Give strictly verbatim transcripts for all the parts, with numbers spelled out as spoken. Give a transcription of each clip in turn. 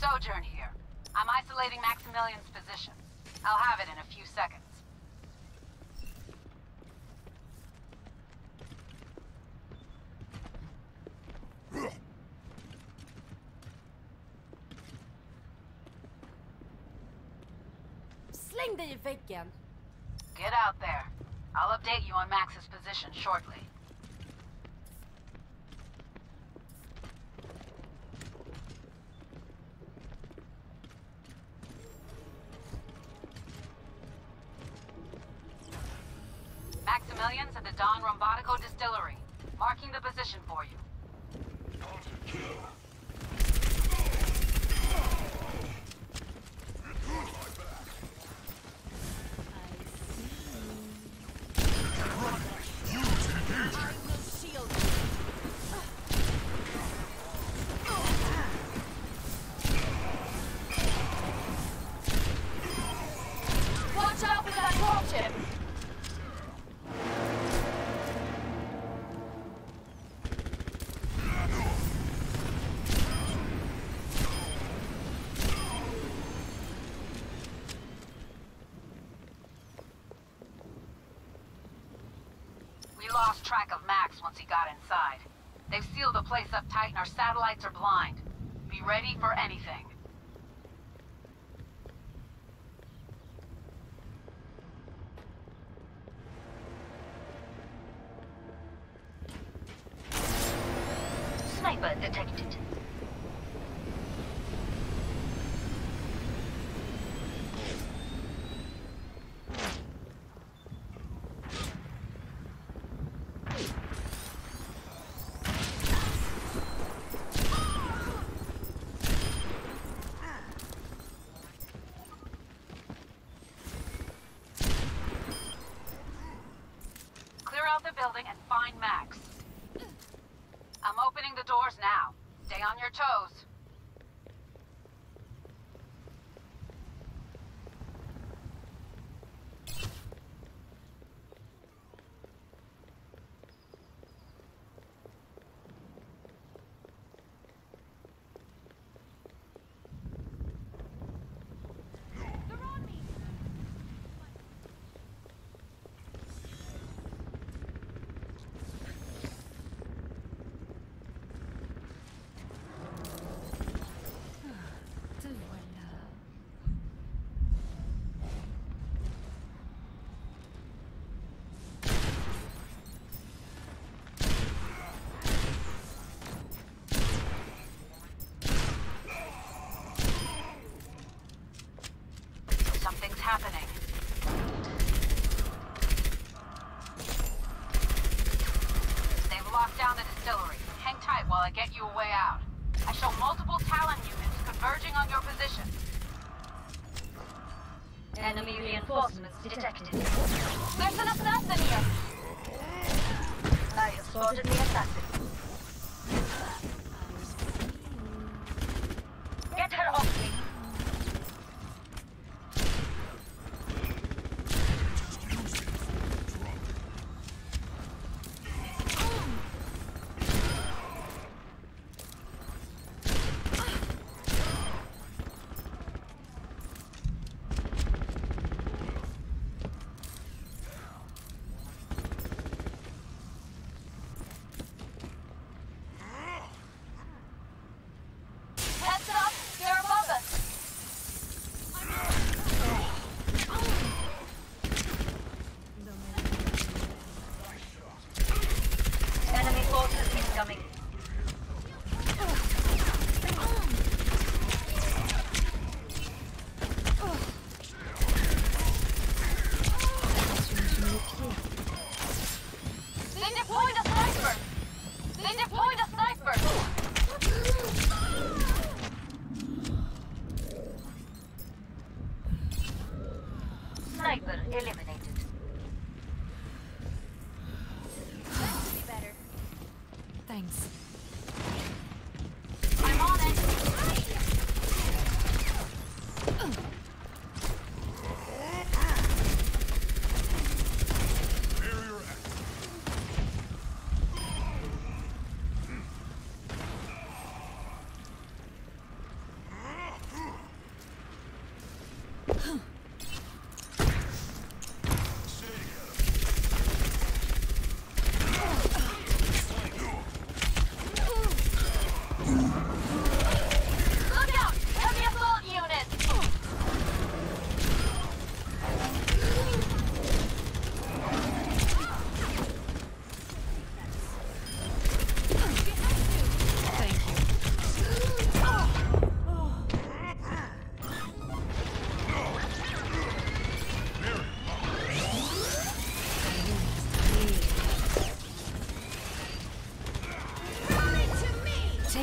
Sojourn here. I'm isolating Maximilian's position. I'll have it in a few seconds. Släng dig i väggen. Get out there. I'll update you on Max's position shortly. Maximilian's at the Don Rombatico distillery, marking the position for you. Watch out with that dropship! We lost track of Max once he got inside. They've sealed the place up tight and our satellites are blind. Be ready for anything. Sniper detected. Clear out the building and find Max. I'm opening the doors now. Stay on your toes. Something's happening. They've locked down the distillery. Hang tight while I get you a way out. I show multiple Talon units converging on your position. Enemy reinforcements detected. There's an assassin here! I have spotted the assassin. Get her off me. Heads up! They're above us! Enemy forces incoming. They deployed a sniper! They deployed a sniper! Sniper eliminated. Better. Thanks. I'm on it!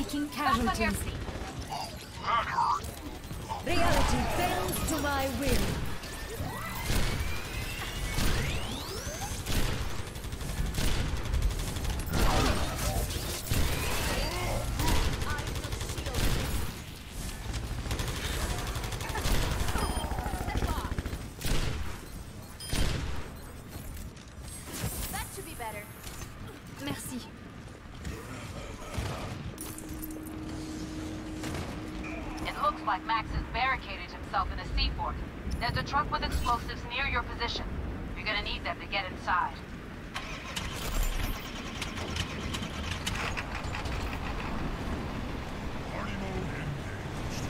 Taking Back on your casualties. feet. Reality bends to my will. That should be better. Merci. It looks like Max has barricaded himself in a seaport. There's a truck with explosives near your position. You're gonna need them to get inside. Party mode engaged.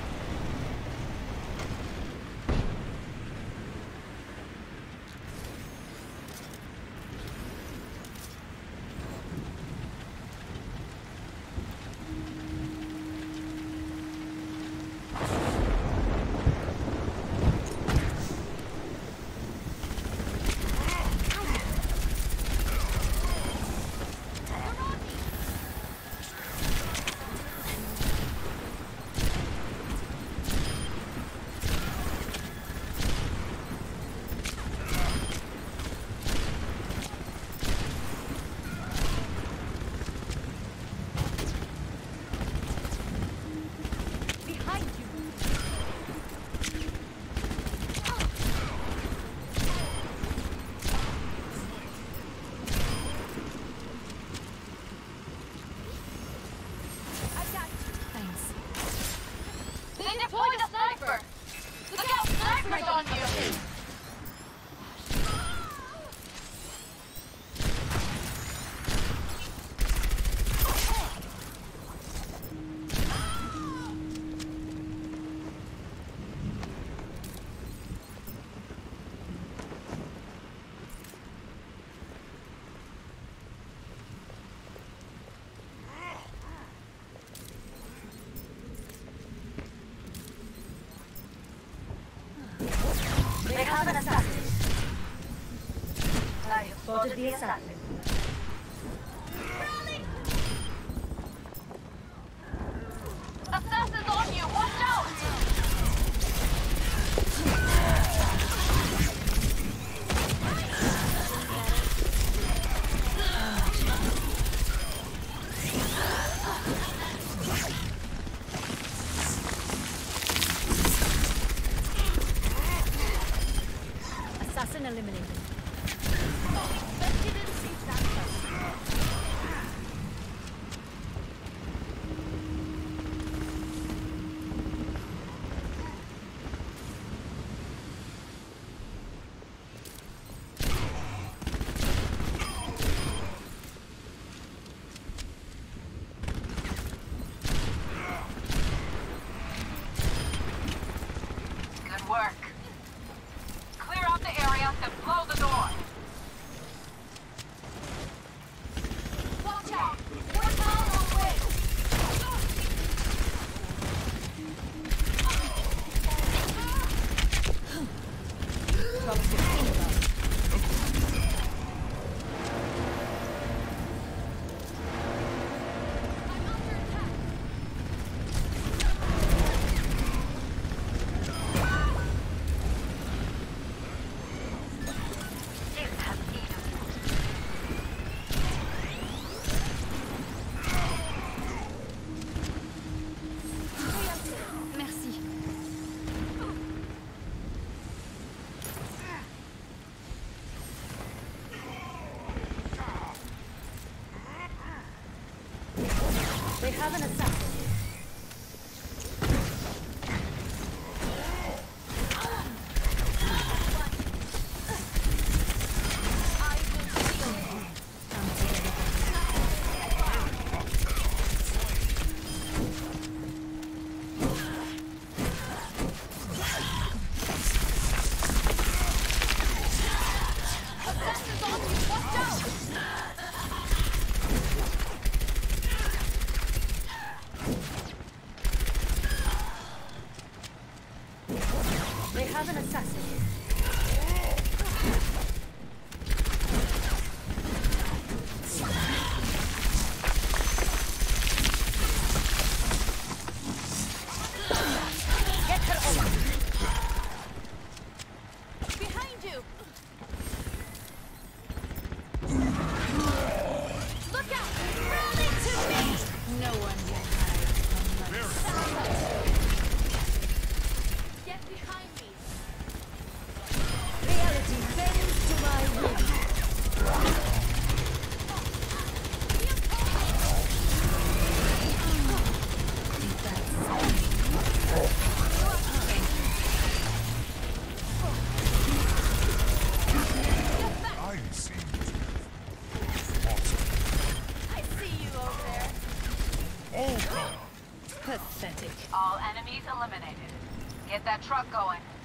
Behind you. I got you. Thanks. They deployed a sniper. Look out, snipers on you. They have an assassin. I have spotted the assassin. Assassins on you. Watch out. Assassin eliminated. Bet you didn't see that coming. Good work. Clear out the area and blow the door. Watch out. We're down on the way. I'm under attack. Merci. They have an assassin. Assassins on you. Watch out. Come. Pathetic. All enemies eliminated. Get that truck going.